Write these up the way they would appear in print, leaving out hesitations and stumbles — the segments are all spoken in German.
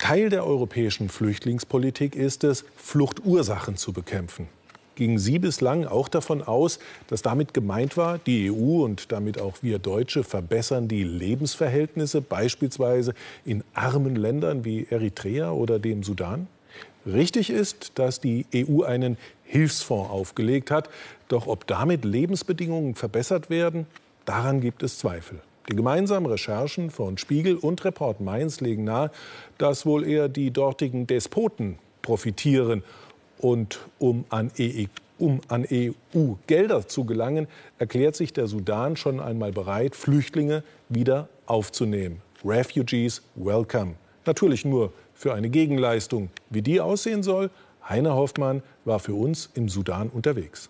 Teil der europäischen Flüchtlingspolitik ist es, Fluchtursachen zu bekämpfen. Gingen Sie bislang auch davon aus, dass damit gemeint war, die EU und damit auch wir Deutsche verbessern die Lebensverhältnisse, beispielsweise in armen Ländern wie Eritrea oder dem Sudan? Richtig ist, dass die EU einen Hilfsfonds aufgelegt hat. Doch ob damit Lebensbedingungen verbessert werden, daran gibt es Zweifel. Die gemeinsamen Recherchen von Spiegel und Report Mainz legen nahe, dass wohl eher die dortigen Despoten profitieren. Und um an EU-Gelder zu gelangen, erklärt sich der Sudan schon einmal bereit, Flüchtlinge wieder aufzunehmen. Refugees welcome. Natürlich nur für eine Gegenleistung. Wie die aussehen soll, Heiner Hoffmann war für uns im Sudan unterwegs.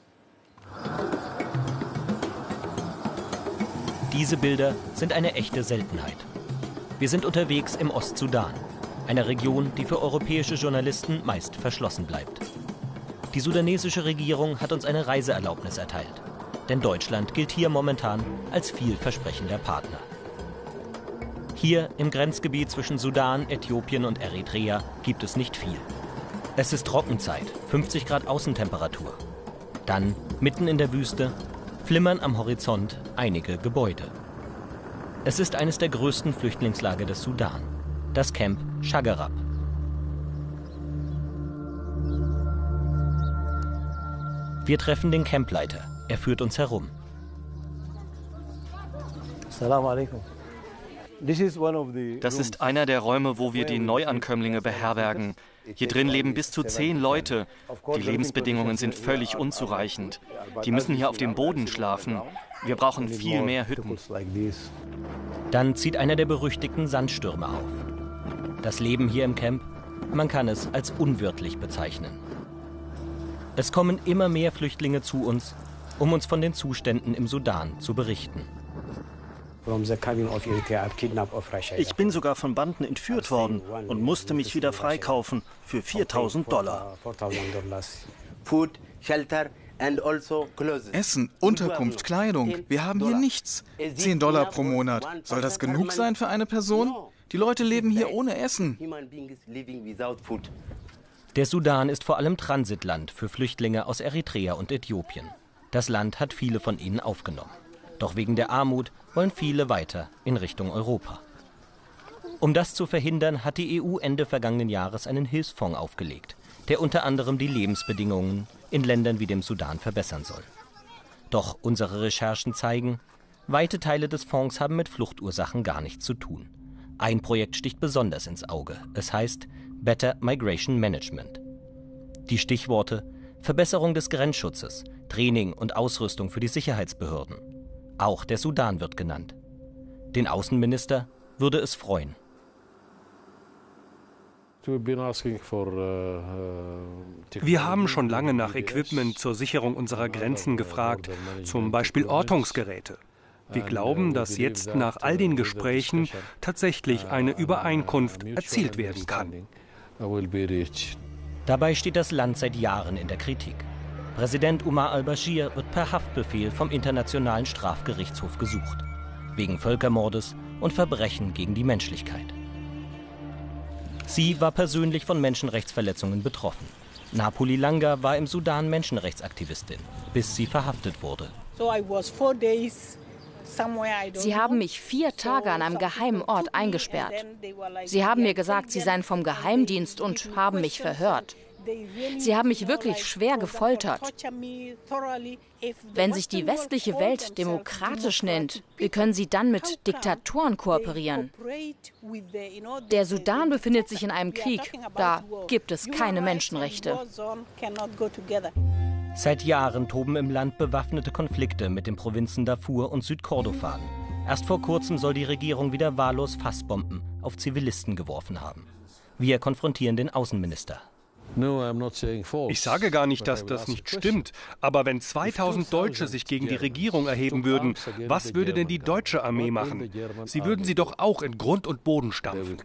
Diese Bilder sind eine echte Seltenheit. Wir sind unterwegs im Ostsudan, einer Region, die für europäische Journalisten meist verschlossen bleibt. Die sudanesische Regierung hat uns eine Reiseerlaubnis erteilt, denn Deutschland gilt hier momentan als vielversprechender Partner. Hier im Grenzgebiet zwischen Sudan, Äthiopien und Eritrea gibt es nicht viel. Es ist Trockenzeit, 50 Grad Außentemperatur. Dann, mitten in der Wüste, flimmern am Horizont einige Gebäude. Es ist eines der größten Flüchtlingslager des Sudan, das Camp Chagarab. Wir treffen den Campleiter. Er führt uns herum. Assalamu alaikum. Das ist einer der Räume, wo wir die Neuankömmlinge beherbergen. Hier drin leben bis zu 10 Leute. Die Lebensbedingungen sind völlig unzureichend. Die müssen hier auf dem Boden schlafen. Wir brauchen viel mehr Hütten. Dann zieht einer der berüchtigten Sandstürme auf. Das Leben hier im Camp, man kann es als unwirtlich bezeichnen. Es kommen immer mehr Flüchtlinge zu uns, um uns von den Zuständen im Sudan zu berichten. Ich bin sogar von Banden entführt worden und musste mich wieder freikaufen für $4.000. Essen, Unterkunft, Kleidung. Wir haben hier nichts. $10 pro Monat. Soll das genug sein für eine Person? Die Leute leben hier ohne Essen. Der Sudan ist vor allem Transitland für Flüchtlinge aus Eritrea und Äthiopien. Das Land hat viele von ihnen aufgenommen. Doch wegen der Armut wollen viele weiter in Richtung Europa. Um das zu verhindern, hat die EU Ende vergangenen Jahres einen Hilfsfonds aufgelegt, der unter anderem die Lebensbedingungen in Ländern wie dem Sudan verbessern soll. Doch unsere Recherchen zeigen, weite Teile des Fonds haben mit Fluchtursachen gar nichts zu tun. Ein Projekt sticht besonders ins Auge. Es heißt Better Migration Management. Die Stichworte: Verbesserung des Grenzschutzes, Training und Ausrüstung für die Sicherheitsbehörden. Auch der Sudan wird genannt. Den Außenminister würde es freuen. Wir haben schon lange nach Equipment zur Sicherung unserer Grenzen gefragt, zum Beispiel Ortungsgeräte. Wir glauben, dass jetzt nach all den Gesprächen tatsächlich eine Übereinkunft erzielt werden kann. Dabei steht das Land seit Jahren in der Kritik. Präsident Omar al-Bashir wird per Haftbefehl vom Internationalen Strafgerichtshof gesucht, wegen Völkermordes und Verbrechen gegen die Menschlichkeit. Sie war persönlich von Menschenrechtsverletzungen betroffen. Napoli Langa war im Sudan Menschenrechtsaktivistin, bis sie verhaftet wurde. Sie haben mich 4 Tage an einem geheimen Ort eingesperrt. Sie haben mir gesagt, sie seien vom Geheimdienst und haben mich verhört. Sie haben mich wirklich schwer gefoltert. Wenn sich die westliche Welt demokratisch nennt, wie können sie dann mit Diktatoren kooperieren? Der Sudan befindet sich in einem Krieg. Da gibt es keine Menschenrechte. Seit Jahren toben im Land bewaffnete Konflikte mit den Provinzen Darfur und Südkordofan. Erst vor kurzem soll die Regierung wieder wahllos Fassbomben auf Zivilisten geworfen haben. Wir konfrontieren den Außenminister. Ich sage gar nicht, dass das nicht stimmt. Aber wenn 2000 Deutsche sich gegen die Regierung erheben würden, was würde denn die deutsche Armee machen? Sie würden sie doch auch in Grund und Boden stampfen.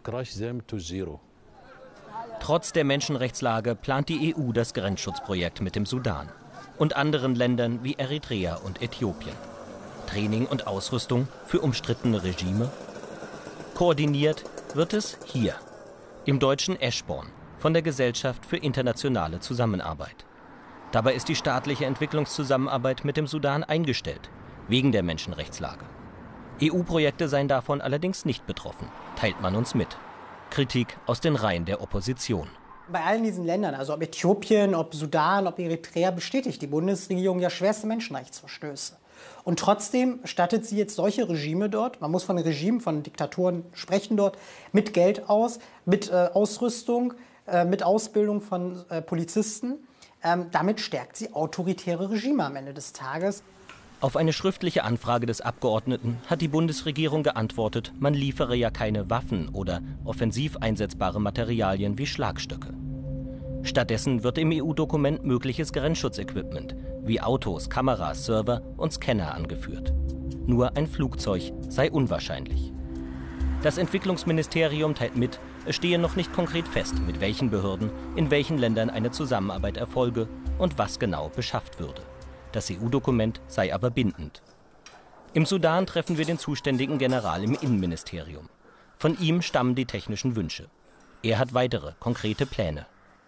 Trotz der Menschenrechtslage plant die EU das Grenzschutzprojekt mit dem Sudan und anderen Ländern wie Eritrea und Äthiopien. Training und Ausrüstung für umstrittene Regime? Koordiniert wird es hier, Im deutschen Eschborn von der Gesellschaft für internationale Zusammenarbeit. Dabei ist die staatliche Entwicklungszusammenarbeit mit dem Sudan eingestellt, wegen der Menschenrechtslage. EU-Projekte seien davon allerdings nicht betroffen, teilt man uns mit. Kritik aus den Reihen der Opposition. Bei allen diesen Ländern, also ob Äthiopien, ob Sudan, ob Eritrea, bestätigt die Bundesregierung ja schwerste Menschenrechtsverstöße. Und trotzdem stattet sie jetzt solche Regime dort, man muss von Regimen, von Diktaturen sprechen dort, mit Geld aus, mit Ausrüstung, mit Ausbildung von Polizisten. Damit stärkt sie autoritäre Regime am Ende des Tages. Auf eine schriftliche Anfrage des Abgeordneten hat die Bundesregierung geantwortet, man liefere ja keine Waffen oder offensiv einsetzbare Materialien wie Schlagstöcke. Stattdessen wird im EU-Dokument mögliches Grenzschutzequipment wie Autos, Kameras, Server und Scanner angeführt. Nur ein Flugzeug sei unwahrscheinlich. Das Entwicklungsministerium teilt mit, es stehe noch nicht konkret fest, mit welchen Behörden in welchen Ländern eine Zusammenarbeit erfolge und was genau beschafft würde. Das EU-Dokument sei aber bindend. Im Sudan treffen wir den zuständigen General im Innenministerium. Von ihm stammen die technischen Wünsche. Er hat weitere konkrete Pläne.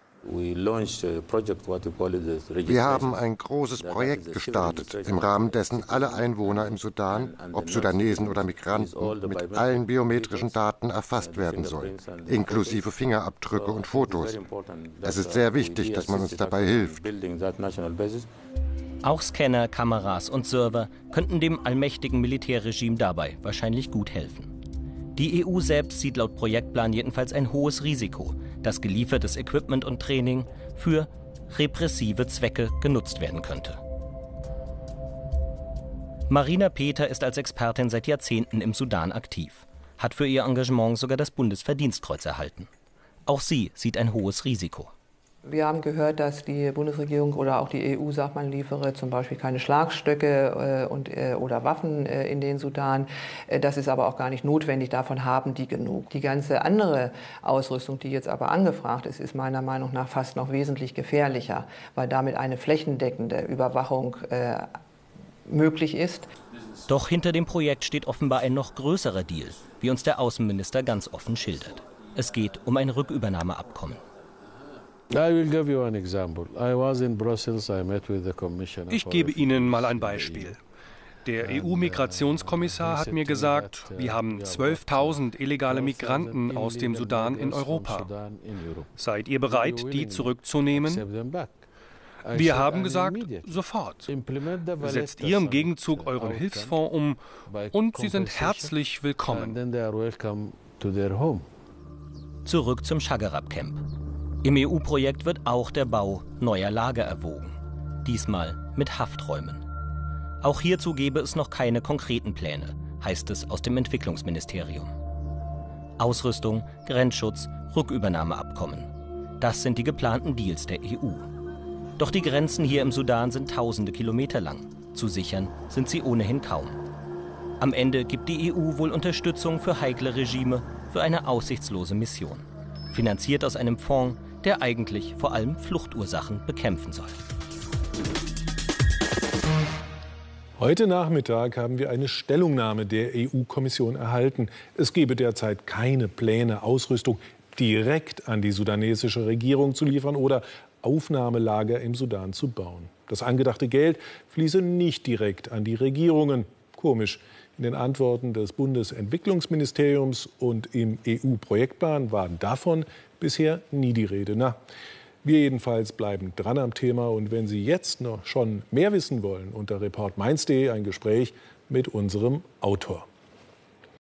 Wir haben ein großes Projekt gestartet, im Rahmen dessen alle Einwohner im Sudan, ob Sudanesen oder Migranten, mit allen biometrischen Daten erfasst werden sollen, inklusive Fingerabdrücke und Fotos. Es ist sehr wichtig, dass man uns dabei hilft. Auch Scanner, Kameras und Server könnten dem allmächtigen Militärregime dabei wahrscheinlich gut helfen. Die EU selbst sieht laut Projektplan jedenfalls ein hohes Risiko, dass geliefertes Equipment und Training für repressive Zwecke genutzt werden könnte. Marina Peter ist als Expertin seit Jahrzehnten im Sudan aktiv, hat für ihr Engagement sogar das Bundesverdienstkreuz erhalten. Auch sie sieht ein hohes Risiko. Wir haben gehört, dass die Bundesregierung oder auch die EU sagt, man liefere zum Beispiel keine Schlagstöcke oder Waffen in den Sudan. Das ist aber auch gar nicht notwendig, davon haben die genug. Die ganze andere Ausrüstung, die jetzt aber angefragt ist, ist meiner Meinung nach fast noch wesentlich gefährlicher, weil damit eine flächendeckende Überwachung möglich ist. Doch hinter dem Projekt steht offenbar ein noch größerer Deal, wie uns der Außenminister ganz offen schildert. Es geht um ein Rückübernahmeabkommen. Ich gebe Ihnen mal ein Beispiel. Der EU-Migrationskommissar hat mir gesagt, wir haben 12.000 illegale Migranten aus dem Sudan in Europa. Seid ihr bereit, die zurückzunehmen? Wir haben gesagt, sofort. Setzt ihr im Gegenzug euren Hilfsfonds um und sie sind herzlich willkommen. Zurück zum Shagarab-Camp. Im EU-Projekt wird auch der Bau neuer Lager erwogen. Diesmal mit Hafträumen. Auch hierzu gäbe es noch keine konkreten Pläne, heißt es aus dem Entwicklungsministerium. Ausrüstung, Grenzschutz, Rückübernahmeabkommen. Das sind die geplanten Deals der EU. Doch die Grenzen hier im Sudan sind tausende Kilometer lang. Zu sichern sind sie ohnehin kaum. Am Ende gibt die EU wohl Unterstützung für heikle Regime für eine aussichtslose Mission. Finanziert aus einem Fonds, der eigentlich vor allem Fluchtursachen bekämpfen soll. Heute Nachmittag haben wir eine Stellungnahme der EU-Kommission erhalten. Es gebe derzeit keine Pläne, Ausrüstung direkt an die sudanesische Regierung zu liefern oder Aufnahmelager im Sudan zu bauen. Das angedachte Geld fließe nicht direkt an die Regierungen. Komisch. In den Antworten des Bundesentwicklungsministeriums und im EU-Projektplan war davon bisher nie die Rede. Na, wir jedenfalls bleiben dran am Thema. Und wenn Sie jetzt noch schon mehr wissen wollen, unter reportmainz.de ein Gespräch mit unserem Autor.